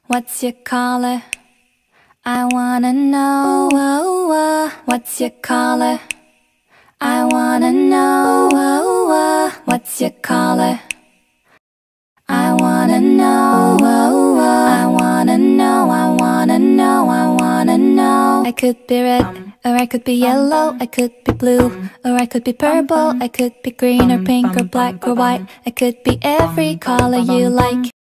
What's your color? I wanna know. What's your color? I wanna know. What's your color? I wanna know. I wanna know. I wanna know. I wanna know. I could be red, or I could be yellow, I could be blue, or I could be purple, I could be green or pink or black or white. I could be every color you like.